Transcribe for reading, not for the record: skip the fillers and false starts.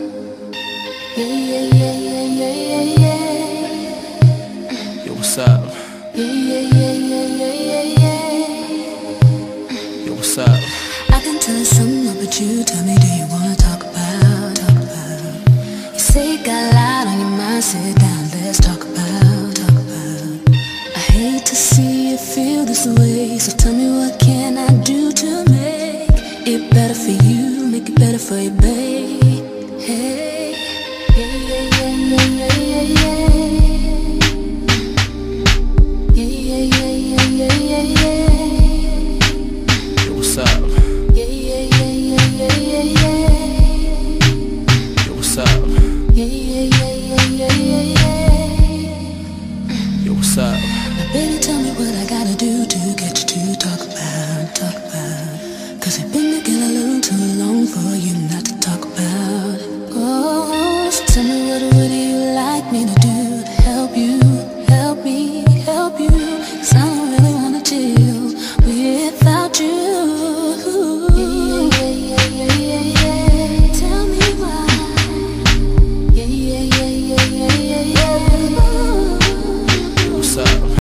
Yeah, yeah, yeah, yeah, yeah, yeah, yeah. Yo, what's up? Yeah, yeah, yeah, yeah, yeah, yeah, yeah. Yo, what's up? I can tell you something about you. Tell me, do you wanna talk about? You say you got a lot on your mind. Sit down, let's talk about. I hate to see you feel this way, so tell me, what can I do to make it better for you, make it better for you, babe? Hey, yeah, yeah, yeah, yeah, yeah, yeah, yeah. Yeah, yeah, yeah, yeah, yeah, yeah, yeah. Yo, what's up? Yeah, yeah, yeah, yeah, yeah, yeah, yeah. Yo, what's up? Yeah, yeah, yeah, yeah, yeah, yeah.